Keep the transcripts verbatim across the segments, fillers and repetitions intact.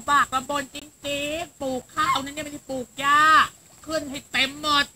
บากลำบนจริงๆปลูกข้าวนั่นเนี่ยไม่ใช่ปลูกหญ้าขึ้นให้เต็มหมด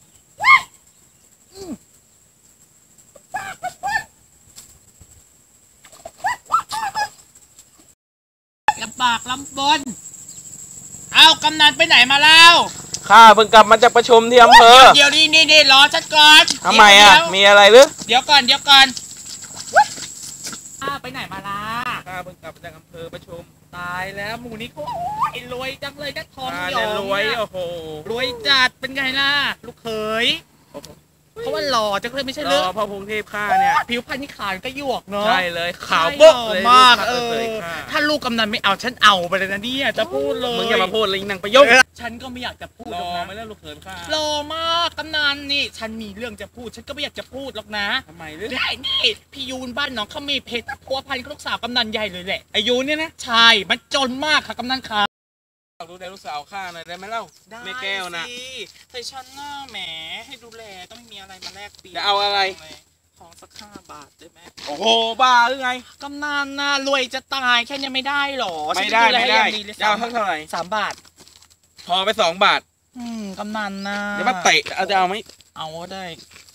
ลำบากลำบนเอากำนันไปไหนมาแล้วข้าเพิ่งกลับมาจากประชุมที่อำเภอเดี๋ยวนี่นี่นี่รอฉันก่อนทำไมอ่ะมีอะไรหรือเดี๋ยวก่อนเดี๋ยวก่อนข้าไปไหนมาล่ะข้าเพิ่งกลับจากอำเภอประชุมตายแล้วหมูนี้เขารวยจังเลยนะทองหยองรวยโอ้โหรวยจัดเป็นไงล่ะลูกเขยเพราะว่าหล่อจังเลยไม่ใช่หรือพ่อพงเทพข้าเนี่ยผิวพรรณนี่ขาวก็หยวกเนาะใช่เลยขาวโบ๊ะเลยมากเออถ้าลูกกำนันไม่เอาฉันเอาไปเลยนะเนี่ยจะพูดเลยมึงอย่ามาพูดเลยนางประยงฉันก็ไม่อยากจะพูดหล่อนะไม่แล้วลูกเขยข้าหล่อมากกำนันนี่ฉันมีเรื่องจะพูดฉันก็ไม่อยากจะพูดหรอกนะทำไมหรือได้นี่พี่ยูนบ้านน้องเขามีเพชรพัวพันกับลูกสาวกำนันใหญ่เลยแหละไอยูนเนี่ยนะใช่มันจนมากค่ะกำนันขาดูแลลูกสาวข้าหน่อยได้ไหมเล่าไม่แก้วนะแต่ฉันน่าแหมให้ดูแลต้องมีอะไรมาแลกเปลี่ยนจะเอาอะไรของสักห้าบาทได้ไหมโอ้โหบ้าหรือไงกำนันน่ารวยจะตายแค่นี้ไม่ได้หรอไม่ได้ไม่ได้จะเอาเท่าไหร่สามบาทพอไปสองบาทอืมกำนันนะเดี๋ยวมาเตะเอาจะเอาไหมเอาได้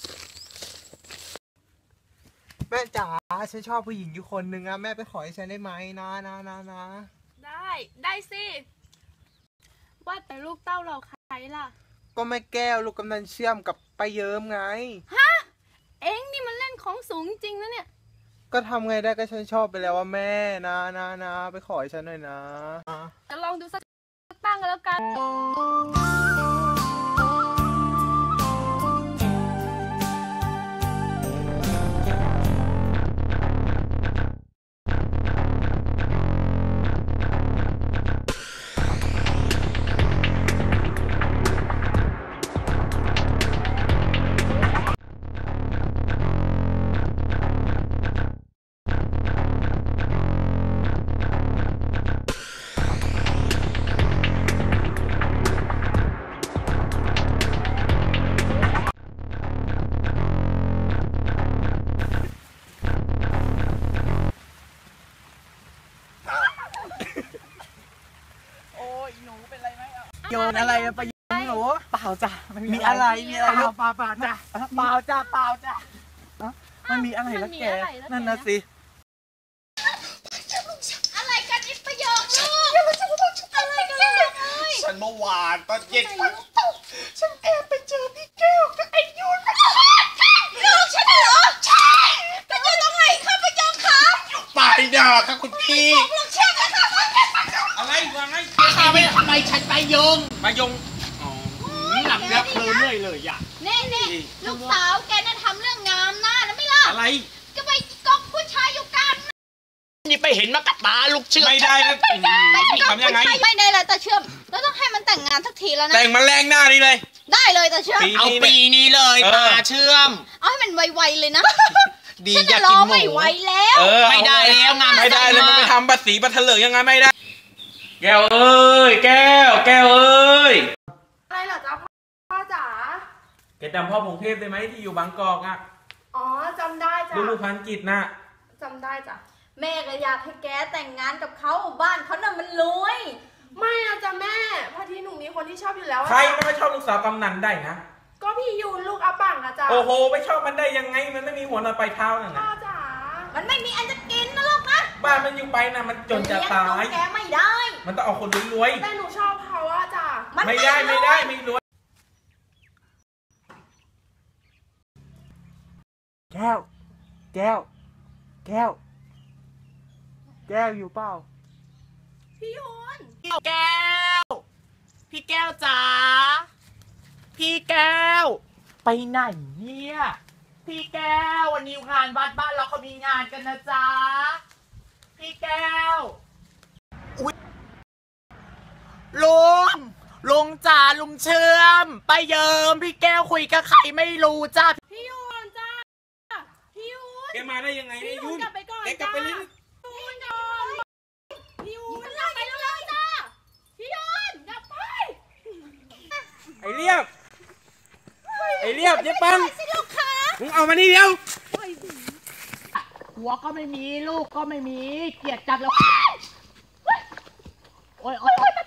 แม่จ๋าฉันชอบผู้หญิงอยู่คนหนึ่งอะแม่ไปขอให้ฉันได้ไหมนะนะนะนะได้ได้สิว่าแต่ลูกเต้าเราใครล่ะก็แม่แก้วลูกกำนันเชื่อมกับป้าเยิ้มไงฮะเอ็งนี่มันเล่นของสูงจริงนะเนี่ยก็ทำไงได้ก็ฉันชอบไปแล้วว่าแม่นะนะนะไปขอให้ฉันหน่อยนะจะลองดูสักตั้งกันแล้วกันโยนอะไรไปโยนหนูเปล่าจ้ะมีอะไรมีอะไรเปล่าเปล่าเปล่าจ้ะเปล่าจ้ะเปล่าจ้ะมันมีอะไรแล้วแกนั่นนะสิอะไรกันอิปโยงลูกอะไรกันลูกฉันเมื่อวานตอนเย็นฉันแอบไปเจอพี่แก้วกับไอ้ยูนลูกฉันเหรอใช่ไปเจอตรงไหนคะพี่ยงคะไปเด้อค่ะคุณพี่ลูกเชื่อไหมคะอะไรวะไงข้าไม่ทำไมฉันไปยงไปยงหลับแล้วเพลินเลยเลยอ่ะนี่นี่ลูกสาวแกน่ะทำเรื่องงามหน้านะไม่ล่ะอะไรก็ไปกอกผู้ชายอยู่กันนี่ไปเห็นมากับตาลูกเชื่อไม่ได้แล้วทำยังไงไม่ได้เลยตาเชื่อมแล้วต้องให้มันแต่งงานสักทีแล้วนะแต่งมาแรงหน้านี่เลยได้เลยตาเชื่อมเอาปีนี้เลยตาเชื่อมเอาให้มันไวๆเลยนะดีอยากกินหมูไม่ไหวแล้วไม่ได้แล้วงานไม่ได้เลยมันไปทำบัตรสีบัตรเถลิงยังไงไม่ได้แก้วเอ้ยแก้วแก้วเอ้ยอะไรเหรอจ๊ะพ่อจ๋าแกจำพ่อพงเทพได้ไหมที่อยู่บางกอกอ่ะอ๋อจำได้จ้ะลูกพันจิตน่ะจำได้จ้ะแม่ก็อยากให้แกแต่งงานกับเขาบ้านเขาน่ะมันรวยไม่อะจ้ะแม่พอดีหนูมีคนที่ชอบอยู่แล้วใครไม่ชอบลูกสาวกำนันได้นะก็พี่ยูนลูกอาปังอะจ้ะโอ้โหไม่ชอบมันได้ยังไงมันไม่มีหัวนอนปลายเท้าน่ะนะพ่อจ๋ามันไม่มีอันจะกินนะลูกนะบ้านมันอยู่ไปนะมันจนจะตายแกไม่ได้มันต้องเอาคนรวยแต่หนูชอบเขาอะจ้ะไม่ได้ไม่ได้ไม่รวยแก้วแก้วแก้วแก้วอยู่เปล่าพี่ยูนแก้วพี่แก้วจ๋าพี่แก้วไปไหนเนี่ยพี่แก้ววันนี้งานวัดบ้านเราเขามีงานกันนะจ๊ะพี่แก้วอุ๊ยลุงลุงจ๋าลุงเชื่อมไปเยิมพี่แก้วคุยกับใครไม่รู้จ้ะพี่ยูนจ้าพี่ยูนแกมาได้ยังไงเนี่ยยูนกลับไปก่อนแกกลับไปเลยพี่ยูนก่อนพี่ยูนกลับไปเลยจ้าพี่ยูนกลับไปไอเรียบไอเรียบเจ๊ปังมึงเอามานี่เดียวหัวก็ไม่มีลูกก็ไม่มีเกลียดจังแล้วโอ๊ยโอ๊ย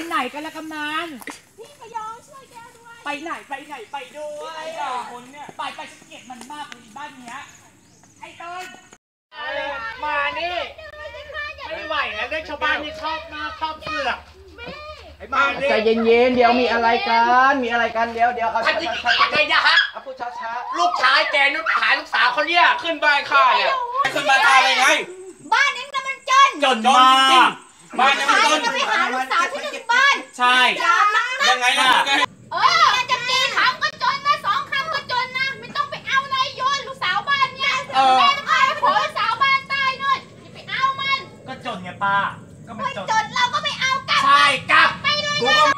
ไหนกันละกำนันพี่พยองช่วยแก้ด้วยไปไหนไปไหนไปด้วยอ่ะคนเนี่ยไปไปฉันเกลียดมันมากเลยบ้านเนี้ยไอ้ต้นมานี่ไม่ไหวแล้วเด็กชาวบ้านนี่ชอบมากชอบเสือกมาดิใจเย็นๆเดี๋ยวมีอะไรกันมีอะไรกันเดี๋ยวเดี๋ยวเอาท่านที่อะไรนะฮะเอาพูดช้าลูกชายแกนุชหายลูกสาวคนเนี้ยขึ้นบ้านข้าเนี่ยขึ้นบ้านข้าเลยไงบ้านนี้น่ะมันจนจนจนมาจริงกๆบ้านเนี่ยใคมันรจนจะไปหาลูกสาวที่หนึ่งบ้านใช่อย่ามายังไงล่ะเออจะกี่คำก็จนนะสองคำก็จนนะไม่ต้องไปเอานายโยนลูกสาวบ้านเนี่ยแม่ต้องเอาไปขอลูกสาวบ้านตายนู่นอย่าไปเอามันก็จนไงป้าก็มันไม่จนจนเราก็ไม่เอากลับใช่กลับไปเลยกูนะก็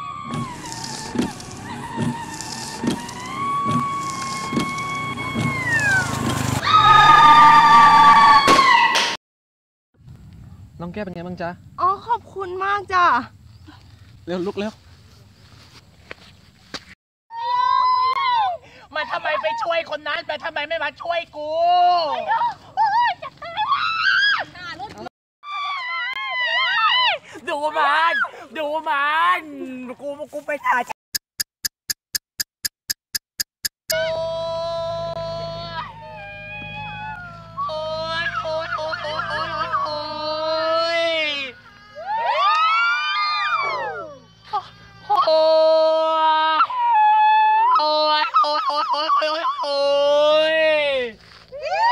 ๆน้องแก้วเป็นไงบ้างจ๊ะอ๋อขอบคุณมากจ้ะเร็วลุกเร็วมาทำไมไปช่วยคนนั้นไปทำไมไม่มาช่วยกูดูมันดูมันกูกูไปถ่ายโอ๊ยโอ๊ยโอ๊ยโอ๊ยโอ๊ยโอ๊ยโอ๊ยโอ๊ยโอ๊ยโอ๊ยโอ๊ยโอ๊ยโอ๊ยโอ๊ย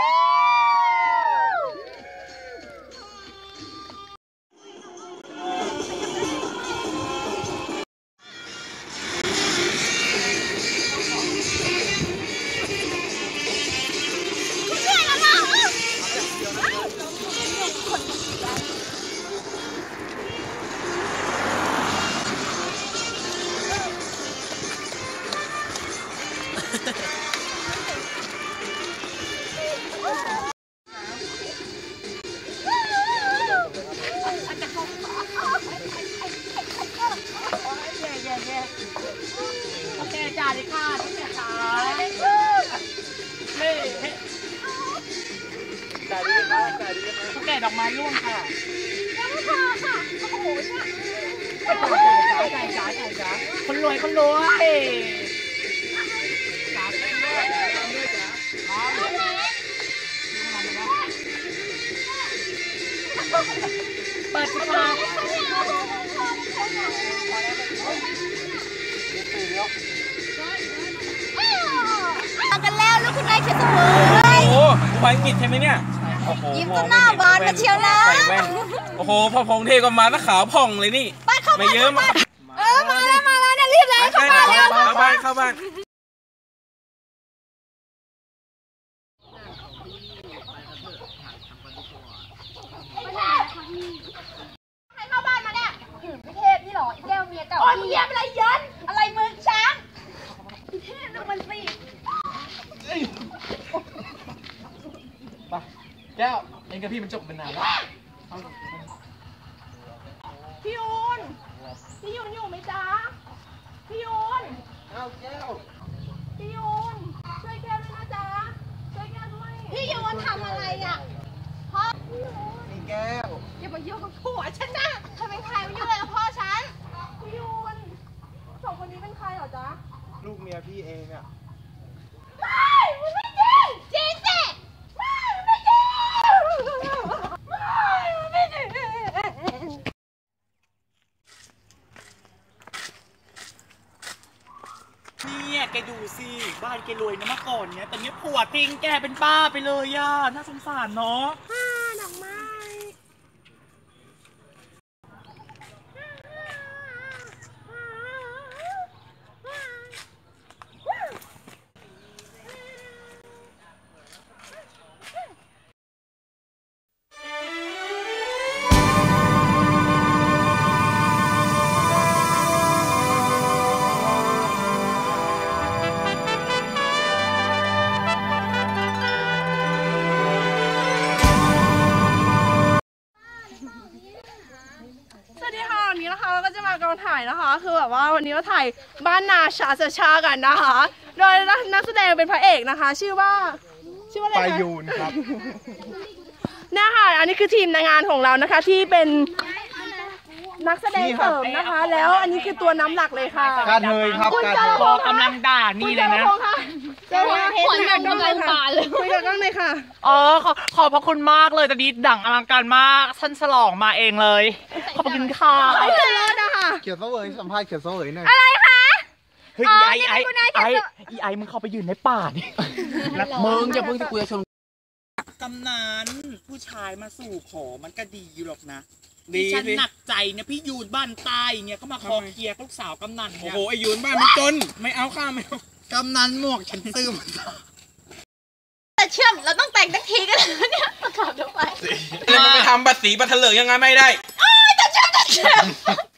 โอเคจ่าเลยค่ะพี่แม่จ๋านี่จ่าดีไหมจ่าดีไหมโอเคดอกไม้ร่วงค่ะยังไม่พอค่ะโอ้โหเนี่ยจ่าจ่าจ่าจ่าจ่าคนรวยคนรวยจ่าเต้นด้วยจ่าเต้นด้วยจ่าเปิดสิคะมากันแล้วลูกคุณนายเขียนเสมอโอ้โหภาษาอังกฤษใช่ไหมเนี่ยโอ้โหยิ้มจนหน้าบานมาเชียวนะใส่แว่นโอ้โหพอพงเทก็มาแล้วขาวผ่องเลยนี่บ้านเข้าไม่บ้านเยอะมากเออมาแล้วมาแล้วเนี่ยรีบเลยเข้ามาแล้วเข้าบ้านเข้าบ้านใครเข้าบ้านมาเนี่ยพี่เทพนี่หรอไอ้แก้วเมียเก่าโอ้ยเมียอะไรยันอะไรมึงช้างพี่เทพดูมันสิไปแก้วเองกับพี่มันจบเป็นนานแล้วพี่ยูนพี่ยูนอยู่ไหมจ๊ะพี่ยูนเอาแก้วพี่ยูนช่วยแก้วด้วยนะจ๊ะช่วยแก้วด้วยพี่โยนทำอะไรอ่ะพ่อนี่แก้วอย่ามายุ่งกับผัวฉันนะเธอเป็นใครมายุ่งอะไรกับพ่อฉันพี่ยูนสองคนนี้เป็นใครเหรอจ๊ะลูกเมียพี่เองอ่ะไม่มันไม่จริงจริงสิไม่มันไม่จริงไม่มันไม่จริงเนี่ยแกดูสิบ้านแกรวยนะเมื่อก่อนเนี่ยแต่เนี้ยผัวทิ้งแกเป็นบ้าไปเลยอ่ะน่าสงสารเนาะดอกไม้ สวัสดีค่ะวันนี้นะคะเราก็จะมากองถ่ายนะคะ คือแบบว่าวันนี้เราถ่ายบ้านนาชาชาชากันนะคะ โดยนักแสดงเป็นพระเอกนะคะ ชื่อว่าชื่อว่าอะไรปาคะยูนครับนะคะอันนี้คือทีมนางงานของเรานะคะที่เป็นนักแสดงเสริมนะคะ แล้วอันนี้คือตัวน้ำหลักเลยค่ะการเทยครับคุณการจเทรยพพองษ์กำลังด่านี่เลยนะคุณจรพงษ์ค่ะเจ้าค่ะขวัญหนุ่มกำลังบานเลยคุยกับกล้องเลยค่ะอ๋อขอขอบพระคุณมากเลยตอนนี้ดั่งอลังการมากฉันฉลองมาเองเลย ขอบคุณค่ะไม่เจอนะคะเขียวเสวยสัมภาษณ์เขียวเสวยหน่อยเฮ้ยไอ้ไอ้ไอ้ไอ้ไอ้มึงเข้าไปยืนในป่าดิมึงอย่าเพิ่งจะกูจะชนกำนันผู้ชายมาสู่ขอมันก็ดีหรอกนะดีฉันสิหนักใจเนี่ยพี่ยูนบ้านใต้เนี่ยก็มาคอเคลียร์ลูกสาวกำนันโอ้เนี่ยโหไอ้ยูนบ้านมันจนไม่เอาข้าวไม่เอากำนันหมวกฉันซื้อมาแต่เชื่อมเราต้องแต่งทักทีกันแล้วเนี่ยประกอบลงไปแล้วมันไปทำบัตรสีบัตรเถลิงยังไงไม่ได้แต่เชื่อมแต่เชื่อม